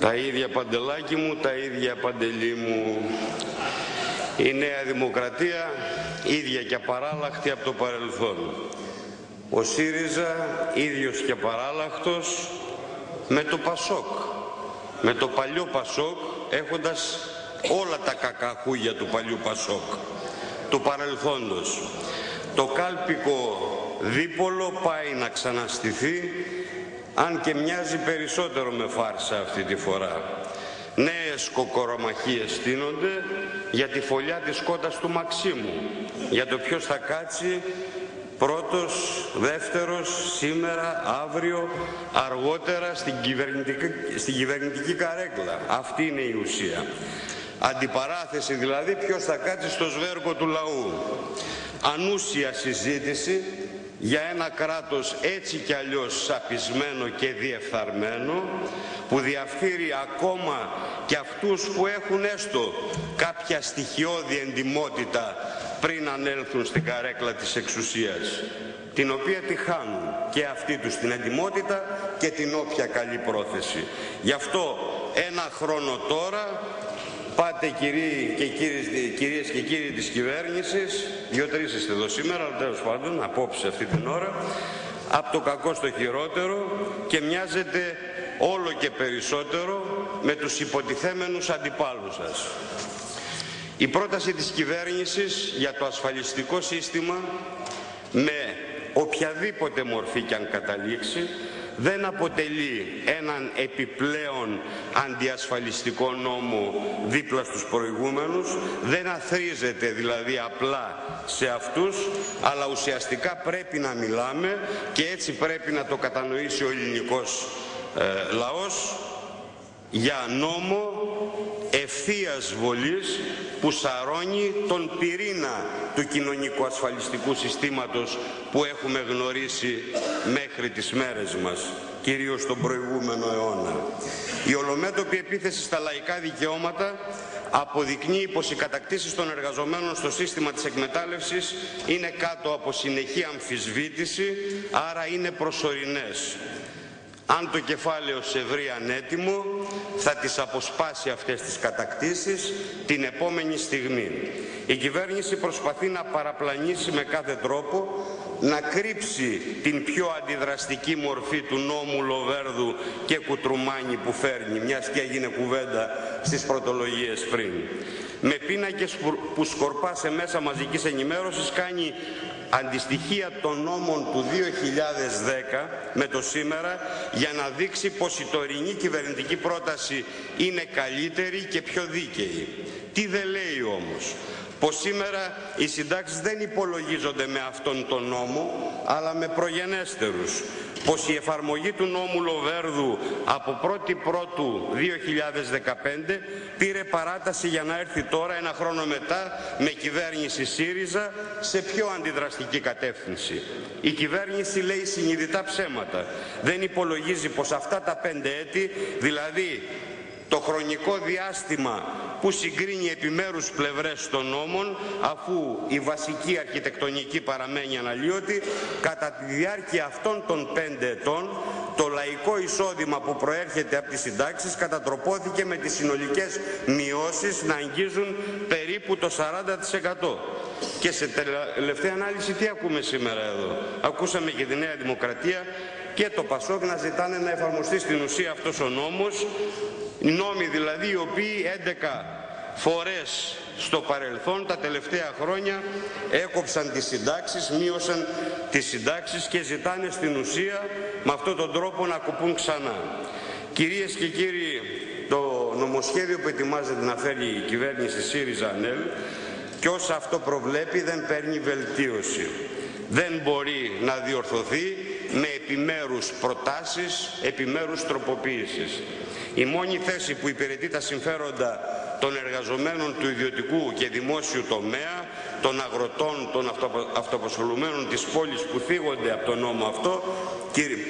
Τα ίδια παντελάκι μου, τα ίδια παντελή μου. Η Νέα Δημοκρατία, ίδια και απαράλλαχτη από το παρελθόν. Ο ΣΥΡΙΖΑ, ίδιος και απαράλλαχτος με το ΠΑΣΟΚ. Με το παλιό ΠΑΣΟΚ, έχοντας όλα τα κακαχούγια του παλιού ΠΑΣΟΚ, του παρελθόντος. Το κάλπικο δίπολο πάει να ξαναστηθεί, αν και μοιάζει περισσότερο με φάρσα αυτή τη φορά. Νέες κοκορομαχίες στείνονται για τη φωλιά της κότας του Μαξίμου, για το ποιος θα κάτσει πρώτος, δεύτερος, σήμερα, αύριο, αργότερα στην κυβερνητική καρέκλα. Αυτή είναι η ουσία. Αντιπαράθεση δηλαδή, ποιος θα κάτσει στο σβέρκο του λαού. Ανούσια συζήτηση για ένα κράτος έτσι κι αλλιώς σαπισμένο και διεφθαρμένο, που διαφθείρει ακόμα και αυτούς που έχουν έστω κάποια στοιχειώδη εντιμότητα πριν ανέλθουν στην καρέκλα της εξουσίας, την οποία τη χάνουν και αυτοί τους την εντιμότητα και την όποια καλή πρόθεση. Γι' αυτό ένα χρόνο τώρα πάτε κυρίες και κύριοι της κυβέρνησης, 2-3 είστε εδώ σήμερα, αλλά τέλος πάντων απόψε αυτή την ώρα, από το κακό στο χειρότερο, και μοιάζετε όλο και περισσότερο με τους υποτιθέμενους αντιπάλους σας. Η πρόταση της κυβέρνησης για το ασφαλιστικό σύστημα, με οποιαδήποτε μορφή κι αν καταλήξει, δεν αποτελεί έναν επιπλέον αντιασφαλιστικό νόμο δίπλα στους προηγούμενους, δεν αθρίζεται δηλαδή απλά σε αυτούς, αλλά ουσιαστικά πρέπει να μιλάμε, και έτσι πρέπει να το κατανοήσει ο ελληνικός λαός, για νόμο ευθείας βολής που σαρώνει τον πυρήνα του κοινωνικού ασφαλιστικού συστήματος που έχουμε γνωρίσει μέχρι τις μέρες μας, κυρίως τον προηγούμενο αιώνα. Η ολομέτωπη επίθεση στα λαϊκά δικαιώματα αποδεικνύει πως οι κατακτήσεις των εργαζομένων στο σύστημα της εκμετάλλευσης είναι κάτω από συνεχή αμφισβήτηση, άρα είναι προσωρινές. Αν το κεφάλαιο σε βρει ανέτοιμο, θα τις αποσπάσει αυτές τις κατακτήσεις την επόμενη στιγμή. Η κυβέρνηση προσπαθεί να παραπλανήσει με κάθε τρόπο, να κρύψει την πιο αντιδραστική μορφή του νόμου Λοβέρδου και Κουτρουμάνη που φέρνει, μιας και έγινε κουβέντα στις πρωτολογίες πριν. Με πίνακες που σκορπά σε μέσα μαζικής ενημέρωσης κάνει αντιστοιχεία των νόμων του 2010 με το σήμερα, για να δείξει πως η τωρινή κυβερνητική πρόταση είναι καλύτερη και πιο δίκαιη. Τι δεν λέει όμως? Πως σήμερα οι συντάξεις δεν υπολογίζονται με αυτόν τον νόμο, αλλά με προγενέστερους. Πως η εφαρμογή του νόμου Λοβέρδου από 1η Πρώτου 2015 πήρε παράταση για να έρθει τώρα, ένα χρόνο μετά, με κυβέρνηση ΣΥΡΙΖΑ, σε πιο αντιδραστική κατεύθυνση. Η κυβέρνηση λέει συνειδητά ψέματα. Δεν υπολογίζει πως αυτά τα 5 έτη, δηλαδή το χρονικό διάστημα που συγκρίνει επιμέρους πλευρές των νόμων, αφού η βασική αρχιτεκτονική παραμένει αναλύωτη, κατά τη διάρκεια αυτών των 5 ετών το λαϊκό εισόδημα που προέρχεται από τις συντάξεις κατατροπώθηκε με τις συνολικές μειώσεις να αγγίζουν περίπου το 40%. Και σε τελευταία ανάλυση τι ακούμε σήμερα εδώ? Ακούσαμε και τη Νέα Δημοκρατία και το ΠΑΣΟΚ να ζητάνε να εφαρμοστεί στην ουσία αυτός ο νόμος, οι νόμοι δηλαδή οι οποίοι 11 φορές στο παρελθόν, τα τελευταία χρόνια, έκοψαν τις συντάξεις, μείωσαν τις συντάξεις και ζητάνε στην ουσία με αυτόν τον τρόπο να κουπούν ξανά. Κυρίες και κύριοι, το νομοσχέδιο που ετοιμάζεται να φέρει η κυβέρνηση ΣΥΡΙΖΑ-ΑΝΕΛ, και όσα αυτό προβλέπει, δεν παίρνει βελτίωση. Δεν μπορεί να διορθωθεί με επιμέρους προτάσεις, επιμέρους τροποποίησεις. Η μόνη θέση που υπηρετεί τα συμφέροντα των εργαζομένων του ιδιωτικού και δημόσιου τομέα, των αγροτών, των αυτοαπασχολουμένων της πόλης που θίγονται από τον νόμο αυτό,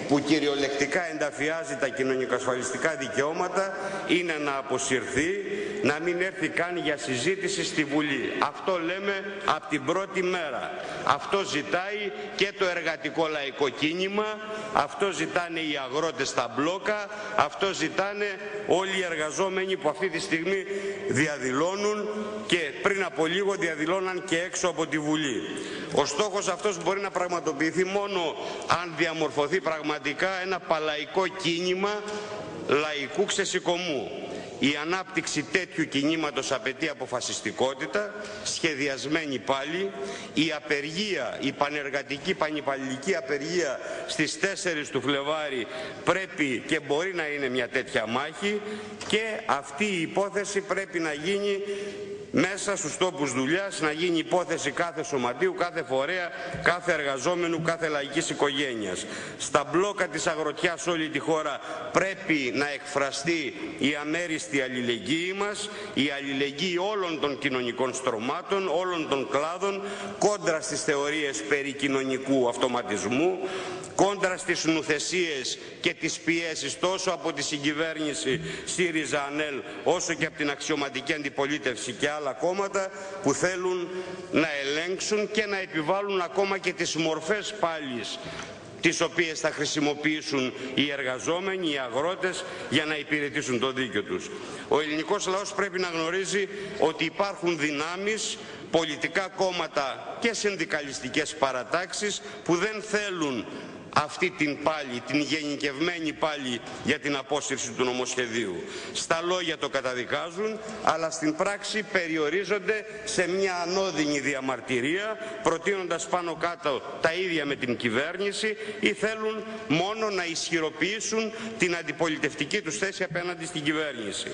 που κυριολεκτικά ενταφιάζει τα κοινωνικοασφαλιστικά δικαιώματα είναι να αποσυρθεί, να μην έρθει καν για συζήτηση στη Βουλή. Αυτό λέμε από την πρώτη μέρα. Αυτό ζητάει και το εργατικό λαϊκό κίνημα, αυτό ζητάνε οι αγρότες στα μπλόκα, αυτό ζητάνε όλοι οι εργαζόμενοι που αυτή τη στιγμή διαδηλώνουν και πριν από λίγο διαδηλώναν και έξω από τη Βουλή. Ο στόχος αυτός μπορεί να πραγματοποιηθεί μόνο αν διαμορφωθεί πραγματικά ένα παλαϊκό κίνημα λαϊκού ξεσηκωμού. Η ανάπτυξη τέτοιου κινήματος απαιτεί αποφασιστικότητα, σχεδιασμένη πάλι. Η απεργία, η πανεργατική πανυπαλληλική απεργία στις 4 του Φλεβάρι πρέπει και μπορεί να είναι μια τέτοια μάχη, και αυτή η υπόθεση πρέπει να γίνει μέσα στους τόπους δουλειάς, να γίνει υπόθεση κάθε σωματείου, κάθε φορέα, κάθε εργαζόμενου, κάθε λαϊκής οικογένειας. Στα μπλόκα της αγροτιάς όλη τη χώρα πρέπει να εκφραστεί η αμέριστη αλληλεγγύη μας, η αλληλεγγύη όλων των κοινωνικών στρωμάτων, όλων των κλάδων, κόντρα στις θεωρίες περί κοινωνικού αυτοματισμού, κόντρα στις νουθεσίες και τις πιέσεις τόσο από τη συγκυβέρνηση ΣΥΡΙΖΑ-ΑΝΕΛ όσο και από την αξιωματική αντιπολίτευση και άλλα κόμματα που θέλουν να ελέγξουν και να επιβάλλουν ακόμα και τις μορφές πάλης τις οποίες θα χρησιμοποιήσουν οι εργαζόμενοι, οι αγρότες για να υπηρετήσουν το δίκαιο τους. Ο ελληνικός λαός πρέπει να γνωρίζει ότι υπάρχουν δυνάμεις, πολιτικά κόμματα και συνδικαλιστικές παρατάξεις που δεν θέλουν αυτή την πάλη, την γενικευμένη πάλη για την απόσυρση του νομοσχεδίου. Στα λόγια το καταδικάζουν, αλλά στην πράξη περιορίζονται σε μια ανώδυνη διαμαρτυρία, προτείνοντας πάνω κάτω τα ίδια με την κυβέρνηση, ή θέλουν μόνο να ισχυροποιήσουν την αντιπολιτευτική τους θέση απέναντι στην κυβέρνηση.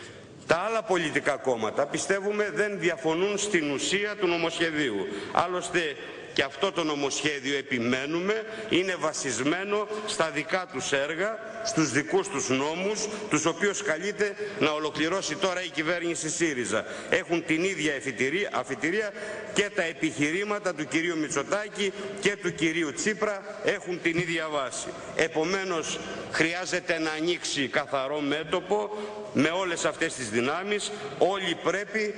Τα άλλα πολιτικά κόμματα, πιστεύουμε, δεν διαφωνούν στην ουσία του νομοσχεδίου. Άλλωστε, και αυτό το νομοσχέδιο, επιμένουμε, είναι βασισμένο στα δικά τους έργα, στους δικούς τους νόμους, τους οποίους καλείται να ολοκληρώσει τώρα η κυβέρνηση ΣΥΡΙΖΑ. Έχουν την ίδια αφιτηρία και τα επιχειρήματα του κυρίου Μητσοτάκη και του κυρίου Τσίπρα έχουν την ίδια βάση. Επομένως, χρειάζεται να ανοίξει καθαρό μέτωπο με όλες αυτές τις δυνάμεις. Όλοι πρέπει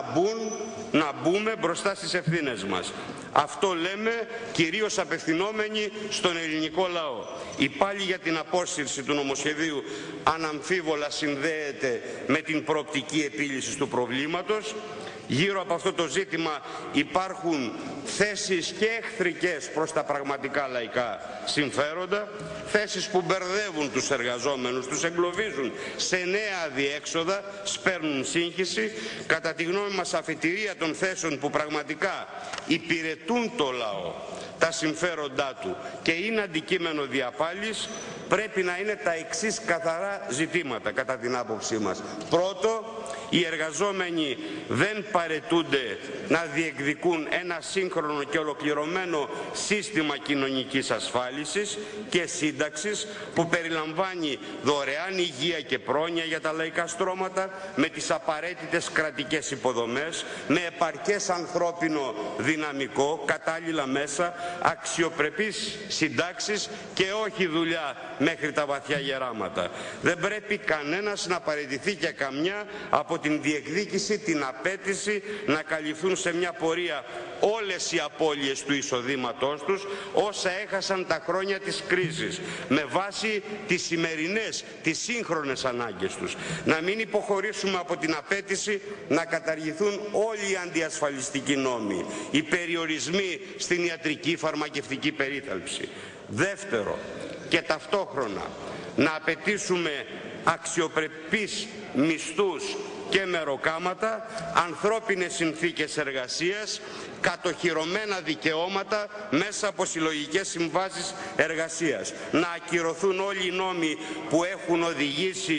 να μπούμε μπροστά στις ευθύνες μας. Αυτό λέμε, κυρίως απευθυνόμενοι στον ελληνικό λαό. Η πάλη για την απόσυρση του νομοσχεδίου αναμφίβολα συνδέεται με την προοπτική επίλυση του προβλήματος. Γύρω από αυτό το ζήτημα υπάρχουν θέσεις και εχθρικές προς τα πραγματικά λαϊκά συμφέροντα, θέσεις που μπερδεύουν τους εργαζόμενους, τους εγκλωβίζουν σε νέα αδιέξοδα, σπέρνουν σύγχυση. Κατά τη γνώμη μας, αφετηρία των θέσεων που πραγματικά υπηρετούν το λαό, τα συμφέροντά του και είναι αντικείμενο διαπάλης, πρέπει να είναι τα εξής καθαρά ζητήματα κατά την άποψή μας. Πρώτο, οι εργαζόμενοι δεν παρετούνται να διεκδικούν ένα σύγχρονο και ολοκληρωμένο σύστημα κοινωνικής ασφάλισης και σύνταξης που περιλαμβάνει δωρεάν υγεία και πρόνοια για τα λαϊκά στρώματα, με τις απαραίτητες κρατικές υποδομές, με επαρκές ανθρώπινο δυναμικό, κατάλληλα μέσα, αξιοπρεπείς συντάξεις και όχι δουλειά μέχρι τα βαθιά γεράματα. Δεν πρέπει κανένας να παραιτηθεί και καμιά από την διεκδίκηση, την απέτηση να καλυφθούν σε μια πορεία όλες οι απώλειες του εισοδήματός τους, όσα έχασαν τα χρόνια της κρίσης, με βάση τις σημερινές, τις σύγχρονες ανάγκες τους. Να μην υποχωρήσουμε από την απέτηση να καταργηθούν όλοι οι αντιασφαλιστικοί νόμοι, οι περιορισμοί στην ιατρική φαρμακευτική περίθαλψη. Δεύτερο, και ταυτόχρονα να απαιτήσουμε αξιοπρεπείς μισθούς και μεροκάματα, ανθρώπινες συνθήκες εργασίας, κατοχυρωμένα δικαιώματα μέσα από συλλογικές συμβάσεις εργασίας. Να ακυρωθούν όλοι οι νόμοι που έχουν οδηγήσει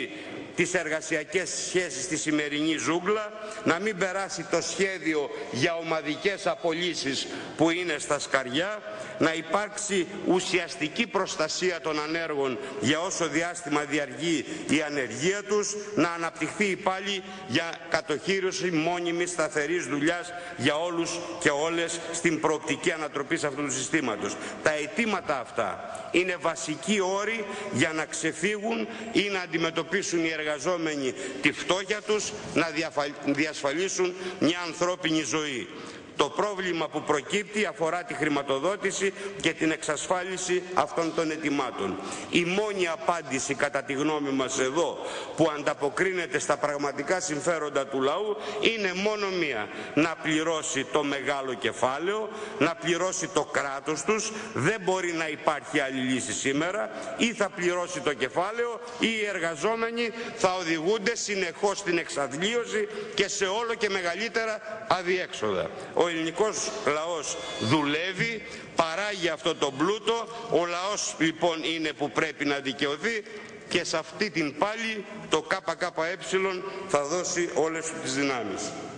τις εργασιακές σχέσεις στη σημερινή ζούγκλα, να μην περάσει το σχέδιο για ομαδικές απολύσεις που είναι στα σκαριά, να υπάρξει ουσιαστική προστασία των ανέργων για όσο διάστημα διαρκεί η ανεργία τους, να αναπτυχθεί πάλι για κατοχήρωση μόνιμης σταθερής δουλειάς για όλους και όλες στην προοπτική ανατροπής αυτού του συστήματος. Τα αιτήματα αυτά είναι βασικοί όροι για να ξεφύγουν ή να αντιμετωπίσουν οι εργαζόμενοι τη φτώχεια τους, να διασφαλίσουν μια ανθρώπινη ζωή. Το πρόβλημα που προκύπτει αφορά τη χρηματοδότηση και την εξασφάλιση αυτών των αιτημάτων. Η μόνη απάντηση κατά τη γνώμη μας εδώ που ανταποκρίνεται στα πραγματικά συμφέροντα του λαού είναι μόνο μία: να πληρώσει το μεγάλο κεφάλαιο, να πληρώσει το κράτος τους. Δεν μπορεί να υπάρχει άλλη λύση σήμερα. Ή θα πληρώσει το κεφάλαιο ή οι εργαζόμενοι θα οδηγούνται συνεχώς στην εξαθλίωση και σε όλο και μεγαλύτερα αδιέξοδα. Ο ελληνικός λαός δουλεύει, παράγει αυτό το πλούτο, ο λαός λοιπόν είναι που πρέπει να δικαιωθεί και σε αυτή την πάλι το ΚΚΕ θα δώσει όλες τις δυνάμεις.